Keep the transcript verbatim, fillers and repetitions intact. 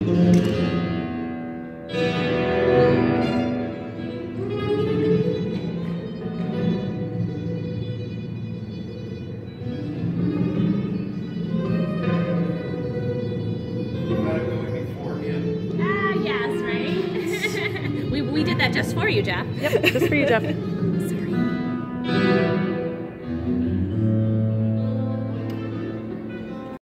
We did that just for you, Jeff. Yep, just for you, Jeff.